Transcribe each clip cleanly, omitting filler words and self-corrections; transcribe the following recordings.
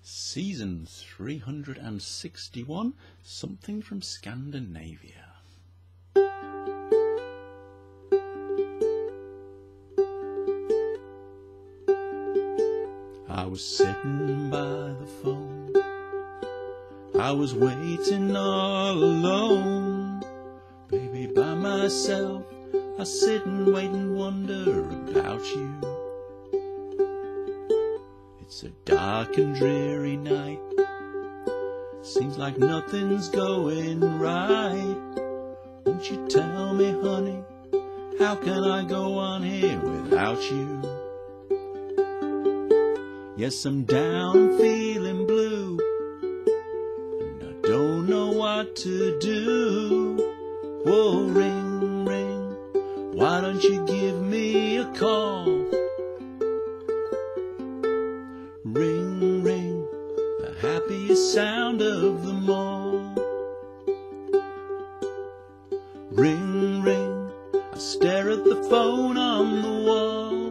Season 361, something from Scandinavia. I was sitting by the phone, I was waiting all alone, baby by myself, I sit and wait and wonder about you. It's a dark and dreary night, seems like nothing's going right. Won't you tell me, honey, how can I go on here without you? Yes, I'm down and feeling blue, and I don't know what to do. Whoa, ring, ring, why don't you give me a call? Ring, ring, the happiest sound of them all. Ring, ring, I stare at the phone on the wall,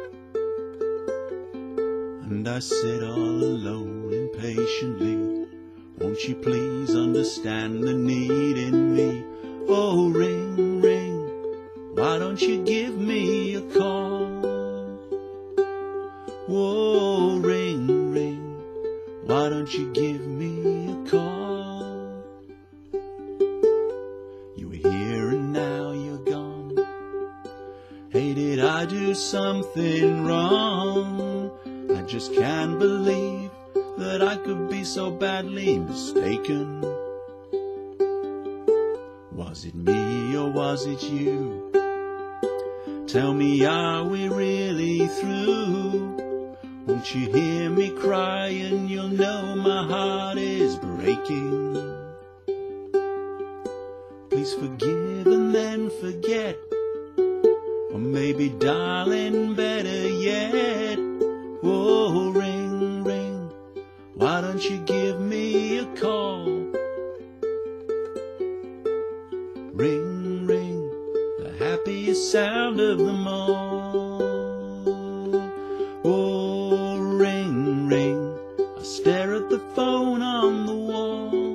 and I sit all alone impatiently. Won't you please understand the need in me? Oh, ring, ring, why don't you give me a call? Whoa, ring, ring, why don't you give me a call? You were here and now you're gone. Hey, did I do something wrong? I just can't believe that I could be so badly mistaken. Was it me or was it you? Tell me, are we really through? Won't you hear me crying? You'll know my heart is breaking. Please forgive and then forget, or maybe, darling, better yet. Whoa, ring, ring, why don't you give me a call? Ring, ring, the happiest sound of them all. Oh, ring, ring, I stare at the phone on the wall,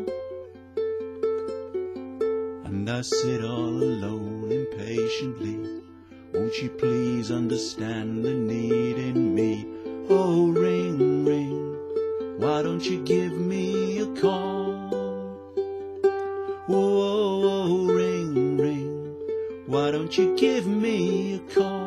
and I sit all alone impatiently. Won't you please understand the need in me? Oh, ring, ring, why don't you give me a call? Whoa, ring, ring, why don't you give me a call?